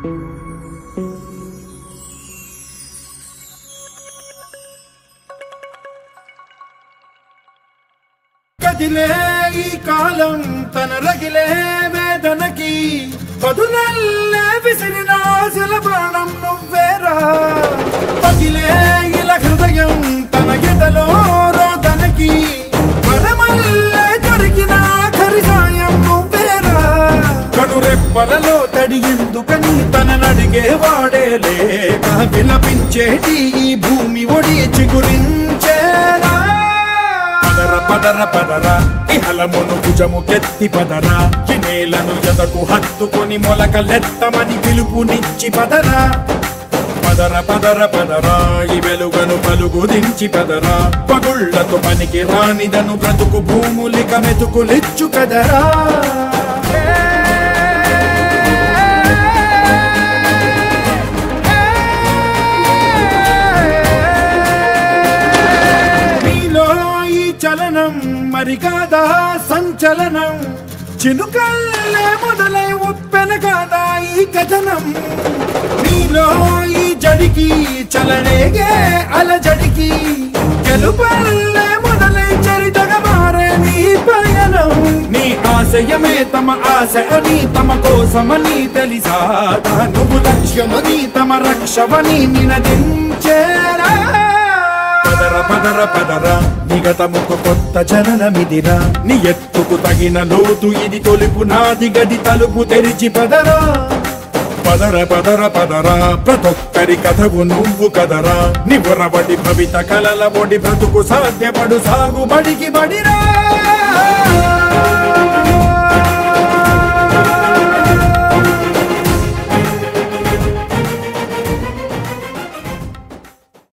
కదిలే ఈ కాలం తన రగిలే వేదనకి పదునల్లే విసిరిన ఆశల ప్రాణం నువ్వేరా. పగిలే ఇలా హృదయం తన ఎదలో రోదనకి వరమల్లే జరిగిన ఆఖరి సాయం నువ్వేరా. కడురెప్పలలో తడి ఎందుకని తననడిగే వాడే లేక విలపించేటి ఈ భూమి ఒడి చిగురించేరా. పదర పదరా ఇహలమును భుజము కెత్తి పదరా, ఈ నేలను ఎదకు హత్తుకొని మొలకలెత్తమని పిలుపునిచ్చి పదరా. పదర పదర పదరా ఈ వెలుగను పలుగు దించి పదరా, పగుళ్లతో పనికి రానిదను బ్రతుకు భూములిక మెతుకులిచ్చు కదరా. చలనం మరి కాదా సంచలనం, చినుకల్లే మొదలై ఉప్పెన కాదా ఈ కథనం. నీలో ఈ జడికి చలనేగే అలజడికి గెలుపల్లే మొదలై చరితగా మారే నీ పయనం. నీ ఆశయమే తమ ఆశ అని తమ కోసమని తెలిసా, నువ్వు లక్ష్యమని తమ రక్షవని నినదించేరా. పదర పదర పదర నిగతముకు కొత్త జననమిదిరా, నీ ఎత్తుకు తగిన లోతు ఇది తొలుపు నాది గది తలుపు తెరిచి పదరా. పదర పదర పదరా ప్రతొక్కరి కథవు నువ్వు కదరా, నివరబడి భవిత కలల ఒడి బ్రతుకు సాధ్యపడు సాగుబడికి బడిరా.